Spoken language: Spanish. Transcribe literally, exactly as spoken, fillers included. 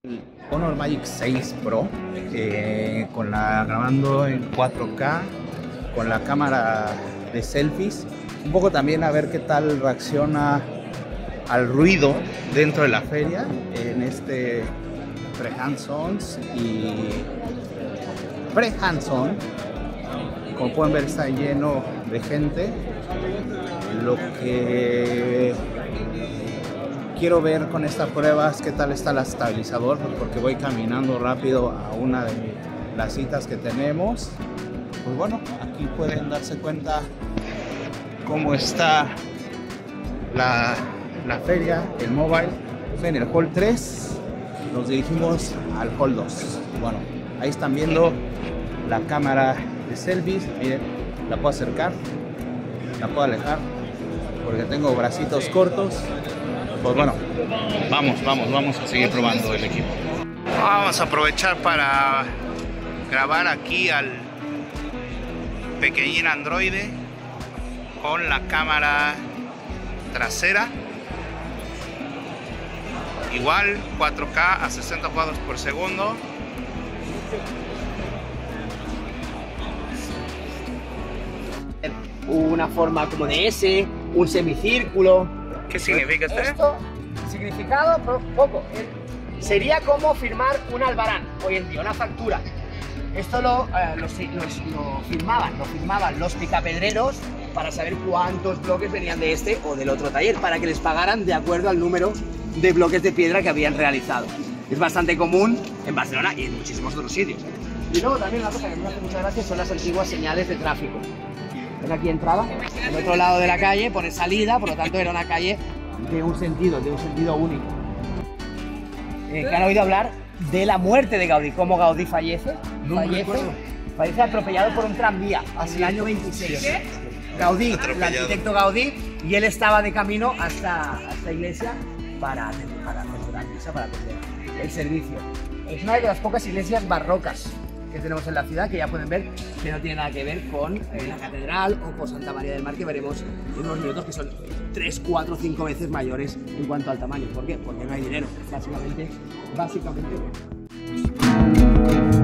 El Honor Magic seis Pro eh, con la grabando en cuatro K con la cámara de selfies, un poco también a ver qué tal reacciona al ruido dentro de la feria en este pre-hands-on y pre-hands-on. Como pueden ver, está lleno de gente. Lo que quiero ver con esta prueba es qué tal está el estabilizador, porque voy caminando rápido a una de las citas que tenemos. Pues bueno, aquí pueden darse cuenta cómo está la, la feria, el mobile. En el hall tres nos dirigimos al hall dos. Bueno, ahí están viendo la cámara de selfies. Miren, la puedo acercar, la puedo alejar porque tengo bracitos cortos. Pues bueno, vamos, vamos, vamos a seguir probando el equipo. Vamos a aprovechar para grabar aquí al pequeñín androide con la cámara trasera. Igual, cuatro K a sesenta cuadros por segundo. Una forma como de S, un semicírculo. ¿Qué significa esto? Esto, significado poco. Sería como firmar un albarán hoy en día, una factura. Esto lo, eh, lo, lo, lo firmaban, lo firmaban los picapedreros para saber cuántos bloques venían de este o del otro taller, para que les pagaran de acuerdo al número de bloques de piedra que habían realizado. Es bastante común en Barcelona y en muchísimos otros sitios. Y luego también una cosa que me hace mucha gracia son las antiguas señales de tráfico. ¿Ven aquí entrada? En otro lado de la calle pone salida, por lo tanto era una calle de un sentido, de un sentido único. Eh, que han oído hablar de la muerte de Gaudí, cómo Gaudí fallece. No fallece, fallece atropellado por un tranvía hacia el año veintiséis. ¿Qué? Gaudí, el arquitecto Gaudí, y él estaba de camino hasta esta iglesia para para celebrar misa, para atender el servicio. Es una de las pocas iglesias barrocas que tenemos en la ciudad, que ya pueden ver que no tiene nada que ver con eh, la catedral o con Santa María del Mar, que veremos en unos minutos, que son tres, cuatro, cinco veces mayores en cuanto al tamaño. ¿Por qué? Porque no hay dinero, básicamente, básicamente.